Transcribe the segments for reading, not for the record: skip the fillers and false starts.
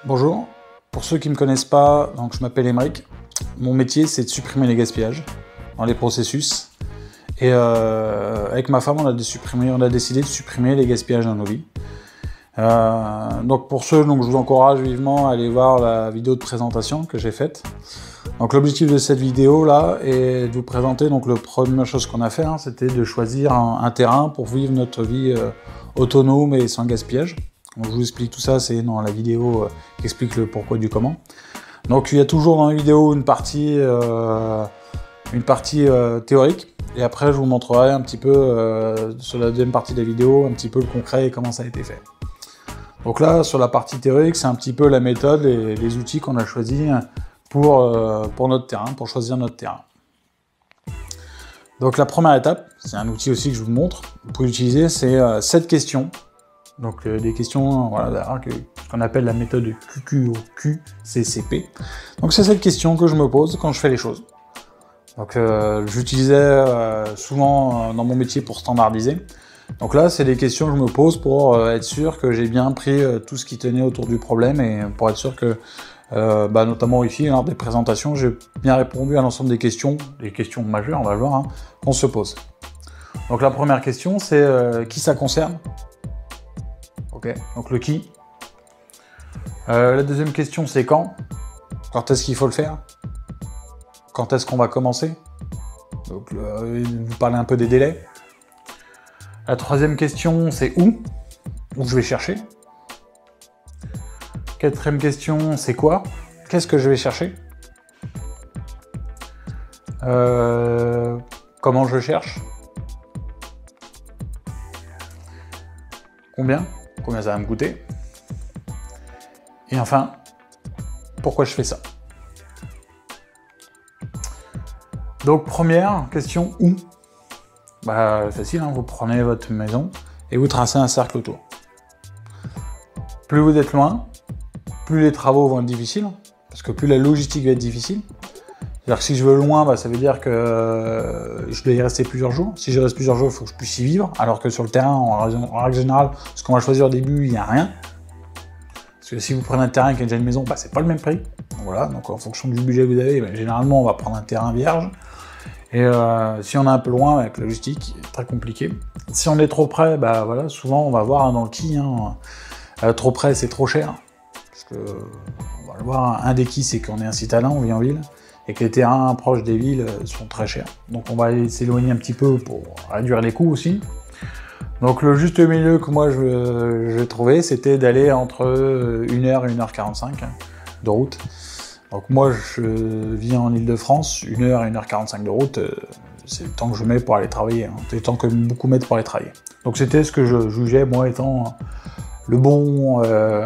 Bonjour, pour ceux qui ne me connaissent pas, donc je m'appelle Émeric. Mon métier c'est de supprimer les gaspillages dans les processus. Et avec ma femme on a décidé de supprimer les gaspillages dans nos vies. Donc pour ceux, je vous encourage vivement à aller voir la vidéo de présentation que j'ai faite. Donc l'objectif de cette vidéo là est de vous présenter donc la première chose qu'on a fait, c'était de choisir un terrain pour vivre notre vie autonome et sans gaspillage. Donc, je vous explique tout ça, c'est dans la vidéo qui explique le pourquoi du comment. Donc il y a toujours dans la vidéo une partie théorique, et après je vous montrerai un petit peu sur la deuxième partie de la vidéo un petit peu le concret et comment ça a été fait. Donc là sur la partie théorique c'est un petit peu la méthode et les outils qu'on a choisis pour notre terrain, pour choisir notre terrain. Donc la première étape, c'est un outil aussi que je vous montre, vous pouvez l'utiliser, c'est 7 questions. Donc des questions, voilà, ce qu'on appelle la méthode QQOQCCP. Donc c'est cette question que je me pose quand je fais les choses. Donc j'utilisais souvent dans mon métier pour standardiser. Donc là, c'est des questions que je me pose pour être sûr que j'ai bien pris tout ce qui tenait autour du problème et pour être sûr que, notamment ici, lors des présentations, j'ai bien répondu à l'ensemble des questions majeures, on va le voir, qu'on se pose. Donc la première question, c'est qui ça concerne? Ok, donc le qui. La deuxième question, c'est quand? Quand est-ce qu'il faut le faire? Quand est-ce qu'on va commencer? Donc vous parlez un peu des délais. La troisième question, c'est où? Où je vais chercher. Quatrième question, c'est quoi? Qu'est-ce que je vais chercher? Comment je cherche? Combien ça va me coûter? Et enfin, pourquoi je fais ça? Donc première question, où? Facile, vous prenez votre maison et vous tracez un cercle autour. Plus vous êtes loin, plus les travaux vont être difficiles, parce que plus la logistique va être difficile. C'est-à-dire que si je veux loin, ça veut dire que je dois y rester plusieurs jours. Si je reste plusieurs jours, il faut que je puisse y vivre, alors que sur le terrain, en règle générale, ce qu'on va choisir au début, il n'y a rien. Parce que si vous prenez un terrain qui a déjà une maison, c'est pas le même prix. Voilà, donc en fonction du budget que vous avez, généralement, on va prendre un terrain vierge. Et si on est un peu loin avec la logistique, c'est très compliqué. Si on est trop près, souvent on va voir dans le qui, trop près c'est trop cher. Parce que, on va le voir, un des qui c'est qu'on est un citadin, on vit en ville, et que les terrains proches des villes sont très chers. Donc on va s'éloigner un petit peu pour réduire les coûts aussi. Donc le juste milieu que moi j'ai trouvé, c'était d'aller entre 1h et 1h45 de route. Donc moi je vis en Ile-de-France, 1h et 1h45 de route, c'est le temps que je mets pour aller travailler, c'est le temps que beaucoup mettent pour aller travailler. Donc c'était ce que je jugeais moi étant le bon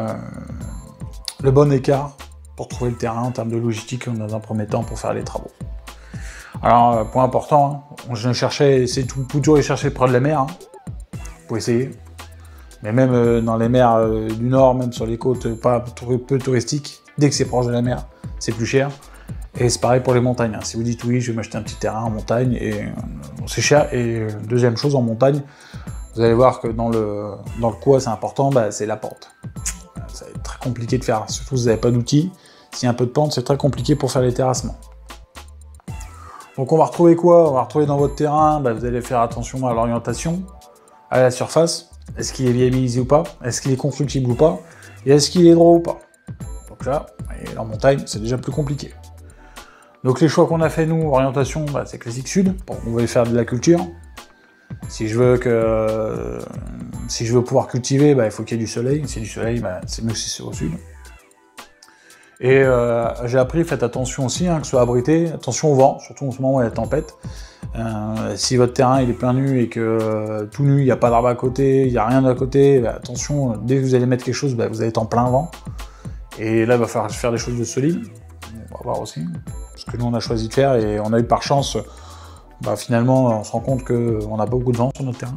écart pour trouver le terrain en termes de logistique dans un premier temps pour faire les travaux. Alors point important, je cherchais, c'est tout toujours y chercher près de la mer, vous pouvez essayer. Mais même dans les mers du Nord, même sur les côtes peu touristiques, dès que c'est proche de la mer, c'est plus cher. Et c'est pareil pour les montagnes. Si vous dites oui, je vais m'acheter un petit terrain en montagne, et c'est cher. Et deuxième chose, en montagne, vous allez voir que dans le quoi c'est important, c'est la pente. Ça va être très compliqué de faire, surtout si vous n'avez pas d'outils. S'il y a un peu de pente, c'est très compliqué pour faire les terrassements. Donc on va retrouver quoi? On va retrouver dans votre terrain, vous allez faire attention à l'orientation, à la surface. Est-ce qu'il est viabilisé ou pas? Est-ce qu'il est constructible ou pas? Et est-ce qu'il est droit ou pas? Donc là, en montagne, c'est déjà plus compliqué. Donc les choix qu'on a fait nous, orientation, c'est classique sud. Bon, on va y faire de la culture. Si je veux pouvoir cultiver, il faut qu'il y ait du soleil. Si y a du soleil, c'est mieux si c'est au sud. Et j'ai appris, faites attention aussi, que ce soit abrité, attention au vent, surtout en ce moment où il y a la tempête. Si votre terrain il est plein nu et que tout nu, il n'y a pas d'arbre à côté, il n'y a rien à côté, attention, dès que vous allez mettre quelque chose, vous allez être en plein vent. Et là, il va falloir faire des choses de solides. On va voir aussi ce que nous on a choisi de faire, et on a eu par chance, finalement, on se rend compte qu'on a beaucoup de vent sur notre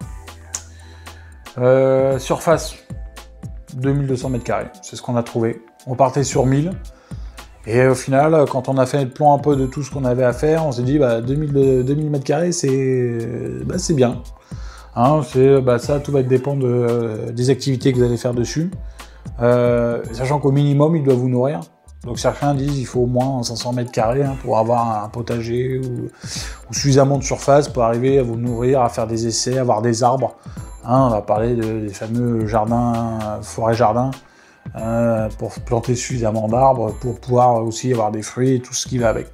terrain. Surface, 2200 m², c'est ce qu'on a trouvé. On partait sur 1000. Et au final, quand on a fait le plan un peu de tout ce qu'on avait à faire, on s'est dit 2000 m², c'est bien. Ça, tout va dépendre des activités que vous allez faire dessus. Sachant qu'au minimum, il doit vous nourrir. Donc certains disent qu'il faut au moins 500 mètres carrés pour avoir un potager ou suffisamment de surface pour arriver à vous nourrir, à faire des essais, avoir des arbres. On va parler des fameux jardins, forêts-jardins, pour planter suffisamment d'arbres, pour pouvoir aussi avoir des fruits et tout ce qui va avec.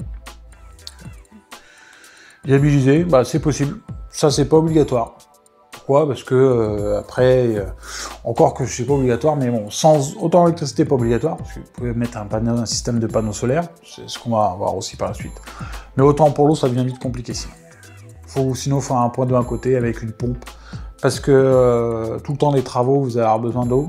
Viabiliser, c'est possible. Ça, c'est pas obligatoire. Pourquoi ? Parce que après, encore que c'est pas obligatoire, mais bon, sans autant l'électricité pas obligatoire, parce que vous pouvez mettre un système de panneaux solaires, c'est ce qu'on va voir aussi par la suite. Mais autant pour l'eau, ça devient vite compliqué sinon. Sinon, il faut un point d'eau à côté avec une pompe, parce que tout le temps des travaux, vous allez avoir besoin d'eau.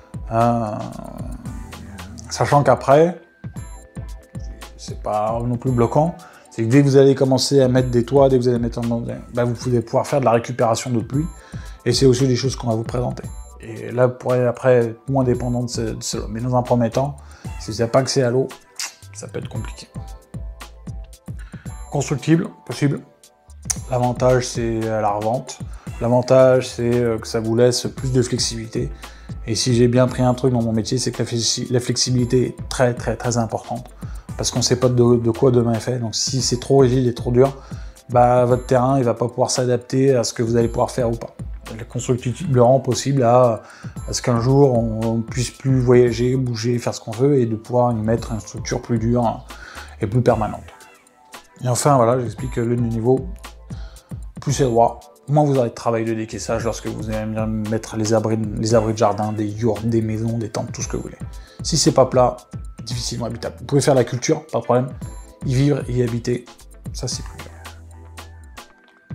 Sachant qu'après, c'est pas non plus bloquant. C'est que dès que vous allez commencer à mettre des toits, dès que vous allez mettre vous pouvez pouvoir faire de la récupération d'eau de pluie. Et c'est aussi des choses qu'on va vous présenter. Et là, vous pourrez après être moins dépendant de cela. Mais dans un premier temps, si vous n'avez pas accès à l'eau, ça peut être compliqué. Constructible, possible. L'avantage, c'est la revente. L'avantage, c'est que ça vous laisse plus de flexibilité. Et si j'ai bien pris un truc dans mon métier, c'est que la flexibilité est très très très importante. Parce qu'on ne sait pas de quoi demain est fait. Donc si c'est trop rigide et trop dur, votre terrain il va pas pouvoir s'adapter à ce que vous allez pouvoir faire ou pas. Le constructible le rend possible à ce qu'un jour on puisse plus voyager, bouger, faire ce qu'on veut et de pouvoir y mettre une structure plus dure et plus permanente. Et enfin voilà, j'explique que le niveau, plus c'est droit, moins vous aurez de travail de décaissage lorsque vous allez mettre les abris de jardin, des yurts, des maisons, des tentes, tout ce que vous voulez. Si c'est pas plat, difficilement habitable. Vous pouvez faire la culture, pas de problème. Y vivre, y habiter, ça c'est plus dur. Qui ?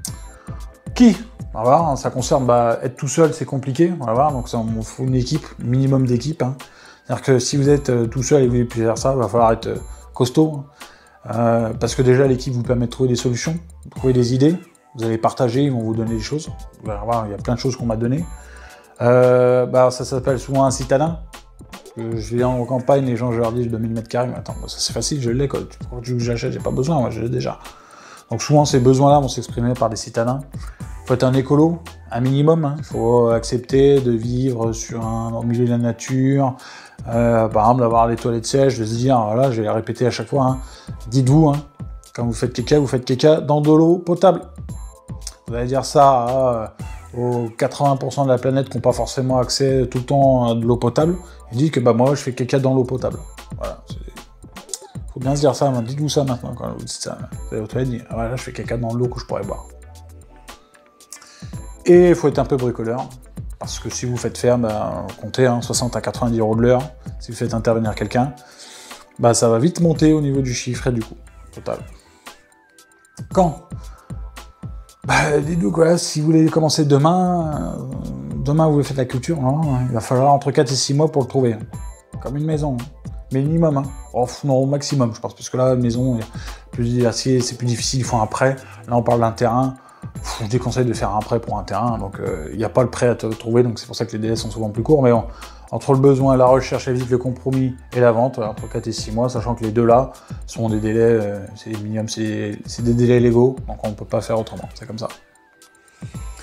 Voilà, ça concerne être tout seul, c'est compliqué. Voilà, donc il faut une équipe, minimum d'équipe. C'est-à-dire que si vous êtes tout seul et que vous voulez faire ça, il va falloir être costaud. Parce que déjà l'équipe vous permet de trouver des solutions, de trouver des idées. Vous allez partager, ils vont vous donner des choses. Vous allez voir, il y a plein de choses qu'on m'a données. Ça s'appelle souvent un citadin. Je vais en campagne, les gens, je leur dis, je donne 1000 mètres carrés, mais attends, ça c'est facile, je l'ai, quoi. Pourquoi tu veux que j'achète, j'ai pas besoin, moi je l'ai déjà. Donc souvent, ces besoins-là vont s'exprimer par des citadins. Il faut être un écolo, un minimum, il faut accepter de vivre au milieu de la nature, par exemple, d'avoir les toilettes sèches, de se dire, voilà, je vais les répéter à chaque fois, dites-vous, quand vous faites caca dans de l'eau potable. Vous allez dire ça aux 80% de la planète qui n'ont pas forcément accès tout le temps à de l'eau potable, et dites que moi je fais caca dans l'eau potable. Voilà. Faut bien se dire ça, dites-vous ça maintenant quand vous dites ça. Vous allez aux toilettes, dites, voilà, je fais caca dans l'eau que je pourrais boire. Et il faut être un peu bricoleur, parce que si vous faites faire, comptez 60 à 90 € de l'heure, si vous faites intervenir quelqu'un, ça va vite monter au niveau du chiffre et du coût total. Quand dites-vous quoi, si vous voulez commencer demain vous faites la culture, il va falloir entre 4 et 6 mois pour le trouver. Comme une maison, minimum. Non, au maximum, je pense, parce que là, la maison, c'est plus difficile, il faut un prêt. Là, on parle d'un terrain. Je déconseille de faire un prêt pour un terrain, donc il n'y a pas le prêt à trouver, donc c'est pour ça que les délais sont souvent plus courts. Mais entre le besoin, la recherche, évite le compromis et la vente, entre 4 et 6 mois, sachant que les deux là sont des délais, c'est des minimums, c'est des délais légaux, donc on ne peut pas faire autrement, c'est comme ça. Comment ?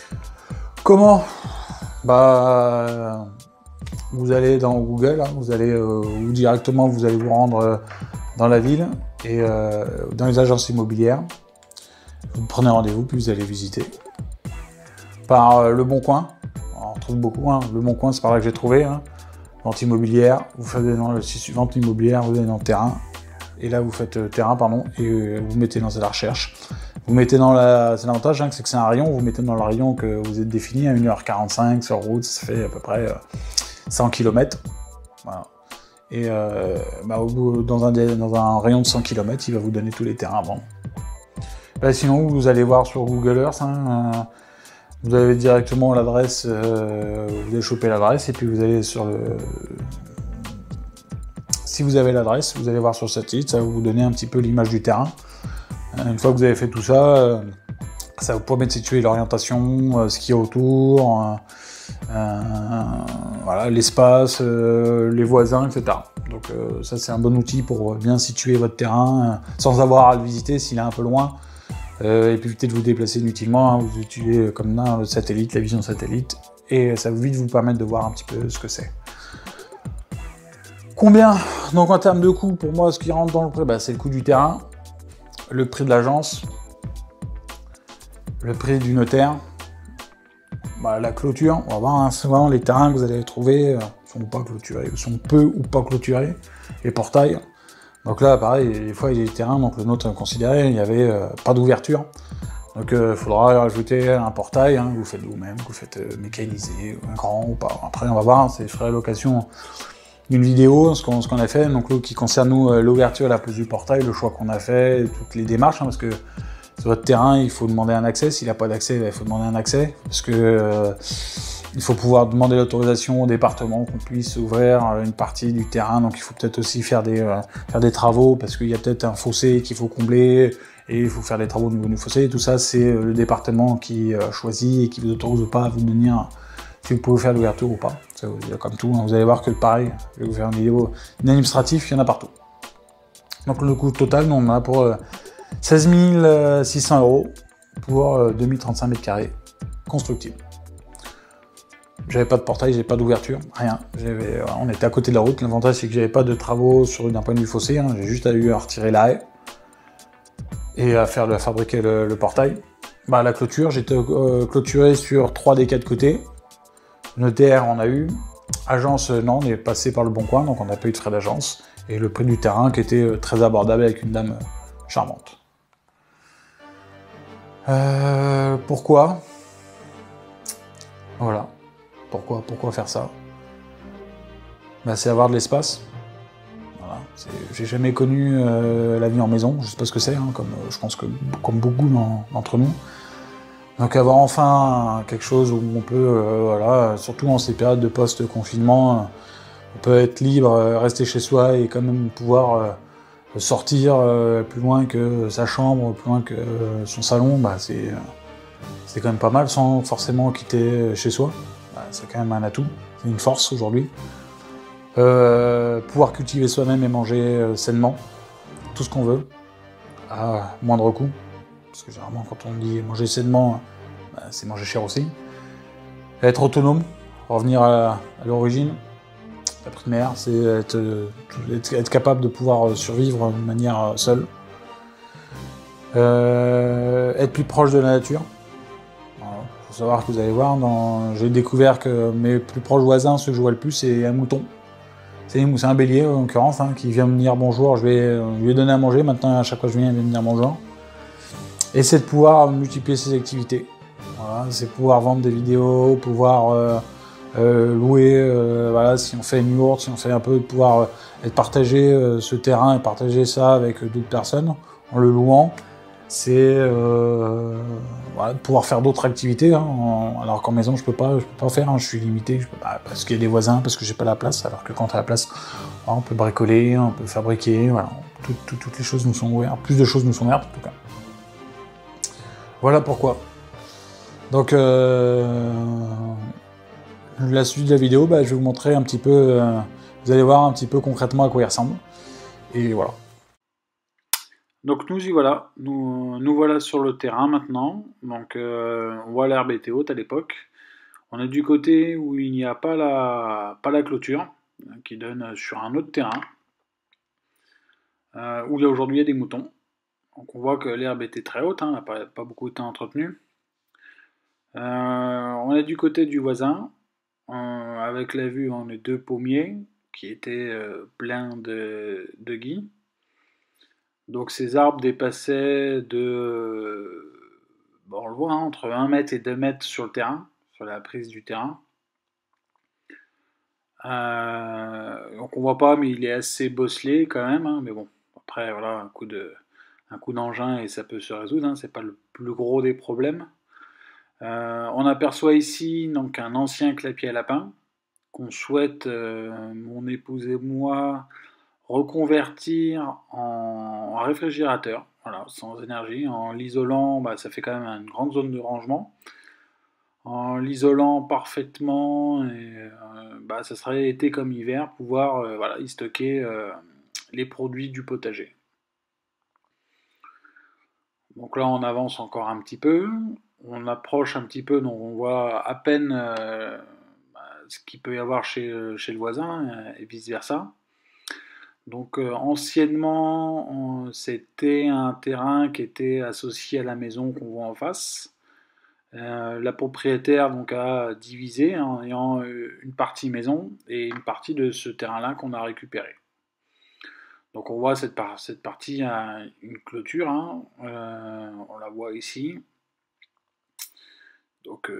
Vous allez dans Google, vous allez ou directement vous allez vous rendre dans la ville et dans les agences immobilières. Vous prenez rendez-vous, puis vous allez visiter. Par Le Bon Coin, on trouve beaucoup, Le Bon Coin, c'est par là que j'ai trouvé. Vente immobilière, vous faites dans le site vente immobilière, vous allez dans terrain, et là vous faites terrain, et vous mettez dans la recherche. Vous mettez c'est l'avantage, c'est que c'est un rayon, vous mettez dans le rayon que vous êtes défini à 1h45 sur route, ça fait à peu près 100 km. Voilà. Et dans un rayon de 100 km, il va vous donner tous les terrains avant. Sinon, vous allez voir sur Google Earth, vous avez directement l'adresse, vous allez choper l'adresse, et puis vous allez sur si vous avez l'adresse, vous allez voir sur le satellite, ça va vous donner un petit peu l'image du terrain. Une fois que vous avez fait tout ça, ça vous permet de situer l'orientation, ce qu'il y a autour, l'espace, les voisins, etc. Donc ça, c'est un bon outil pour bien situer votre terrain, sans avoir à le visiter s'il est un peu loin. Et puis éviter de vous déplacer inutilement, vous utilisez comme le satellite, la vision satellite, et ça va vite vous permettre de voir un petit peu ce que c'est. Combien? Donc en termes de coût, pour moi, ce qui rentre dans le prix, c'est le coût du terrain, le prix de l'agence, le prix du notaire, la clôture. On va voir, hein, souvent les terrains que vous allez trouver sont pas clôturés, sont peu ou pas clôturés, les portails. Donc là, pareil, des fois il y a des terrains, donc le nôtre considéré, il n'y avait pas d'ouverture. Donc il faudra rajouter un portail, hein, que vous faites vous-même, que vous faites mécanisé, grand ou pas. Après on va voir, c'est frais location d'une vidéo, ce qu'on a fait, donc qui concerne nous l'ouverture et la pose du portail, le choix qu'on a fait, toutes les démarches, hein, parce que sur votre terrain, il faut demander un accès. S'il n'a pas d'accès, il faut demander un accès, parce que il faut pouvoir demander l'autorisation au département qu'on puisse ouvrir une partie du terrain. Donc il faut peut-être aussi faire des travaux, parce qu'il y a peut-être un fossé qu'il faut combler, et il faut faire des travaux au niveau du fossé. Et tout ça, c'est le département qui choisit et qui vous autorise ou pas à vous dire si vous pouvez faire l'ouverture ou pas. C'est comme tout, hein. Vous allez voir que pareil, je vais vous faire une vidéo administrative, il y en a partout. Donc le coût total, nous, on en a pour 16 600 € pour 2035 mètres carrés constructibles. J'avais pas de portail, j'avais pas d'ouverture, rien. On était à côté de la route. L'avantage, c'est que j'avais pas de travaux d'un point de vue fossé, hein. J'ai juste eu à retirer la haie et à fabriquer le portail. La clôture, j'étais clôturé sur 3 des 4 côtés. Notaire, on a eu. Agence, non, on est passé par le Bon Coin, donc on n'a pas eu de frais d'agence. Et le prix du terrain qui était très abordable avec une dame charmante. Pourquoi? Voilà. Pourquoi faire ça? C'est avoir de l'espace. Voilà. J'ai jamais connu la vie en maison, je sais pas ce que c'est, hein, je pense que comme beaucoup d'entre nous. Donc avoir enfin quelque chose où on peut, surtout en ces périodes de post-confinement, on peut être libre, rester chez soi et quand même pouvoir sortir plus loin que sa chambre, plus loin que son salon, c'est quand même pas mal sans forcément quitter chez soi. C'est quand même un atout, c'est une force aujourd'hui. Pouvoir cultiver soi-même et manger sainement, tout ce qu'on veut, à moindre coût. Parce que généralement quand on dit manger sainement, c'est manger cher aussi. Être autonome, revenir à l'origine, la primaire, c'est être capable de pouvoir survivre de manière seule. Être plus proche de la nature. Il faut savoir que vous allez voir, j'ai découvert que mes plus proches voisins, ceux que je vois le plus, c'est un mouton. C'est un bélier en l'occurrence, hein, qui vient me dire bonjour, je vais lui donner à manger, maintenant à chaque fois que je viens, il vient me dire bonjour. Et c'est de pouvoir multiplier ses activités. Voilà, c'est pouvoir vendre des vidéos, pouvoir louer, si on fait une yourte, si on fait un peu, de pouvoir partager ce terrain et partager ça avec d'autres personnes en le louant. C'est de pouvoir faire d'autres activités, hein, alors qu'en maison je peux pas faire, hein, je suis limité, je peux pas, parce qu'il y a des voisins, parce que j'ai pas la place, alors que quand on a la place, on peut bricoler, on peut fabriquer, voilà, toutes les choses nous sont ouvertes, plus de choses nous sont ouvertes en tout cas. Voilà pourquoi. Donc la suite de la vidéo, je vais vous montrer un petit peu, vous allez voir un petit peu concrètement à quoi il ressemble, et voilà. Donc nous y voilà, nous voilà sur le terrain maintenant, donc on voit l'herbe était haute à l'époque, on est du côté où il n'y a pas la clôture, qui donne sur un autre terrain, où aujourd'hui il y a des moutons, donc on voit que l'herbe était très haute, hein, elle n'a pas beaucoup été entretenue. On est du côté du voisin, avec la vue on est 2 pommiers, qui étaient pleins de gui. Donc ces arbres dépassaient on le voit, hein, entre 1 mètre et 2 mètres sur le terrain, sur la prise du terrain. Donc on voit pas, mais il est assez bosselé quand même, hein, mais bon, après voilà, un coup d'engin et ça peut se résoudre, hein, c'est pas le plus gros des problèmes. On aperçoit ici donc un ancien clapier à lapin qu'on souhaite, mon épouse et moi, reconvertir en réfrigérateur, voilà, sans énergie, en l'isolant, ça fait quand même une grande zone de rangement. En l'isolant parfaitement, et ça serait été comme hiver, pouvoir y stocker les produits du potager. Donc là on avance encore un petit peu, on approche un petit peu, donc on voit à peine ce qu'il peut y avoir chez le voisin et vice versa. Donc anciennement, c'était un terrain qui était associé à la maison qu'on voit en face. La propriétaire donc a divisé en ayant une partie maison et une partie de ce terrain-là qu'on a récupéré. Donc on voit cette partie a une clôture, hein, on la voit ici. Donc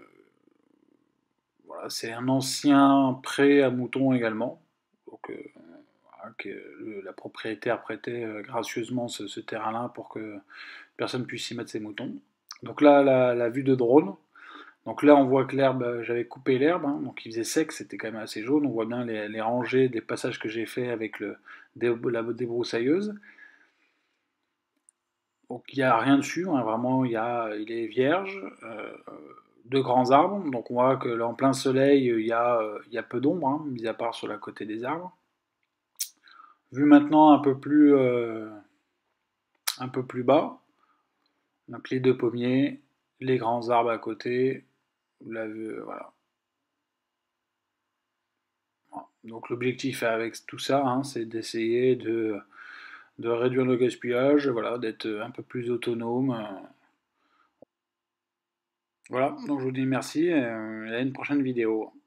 voilà, c'est un ancien pré à moutons également. Donc voilà, la propriétaire prêtait gracieusement ce terrain-là pour que personne puisse y mettre ses moutons. Donc là, la vue de drone. Donc là, on voit que l'herbe, j'avais coupé l'herbe, hein, donc il faisait sec, c'était quand même assez jaune. On voit bien les rangées des passages que j'ai fait avec la débroussailleuse. Donc il n'y a rien dessus, hein, vraiment, il est vierge. De grands arbres, donc on voit que là en plein soleil, il y a peu d'ombre, hein, mis à part sur la côté des arbres. Vu maintenant un peu plus bas, donc les deux pommiers, les grands arbres à côté, voilà. Donc l'objectif avec tout ça, hein, c'est d'essayer de réduire le gaspillage, voilà, d'être un peu plus autonome. Voilà, donc je vous dis merci et à une prochaine vidéo.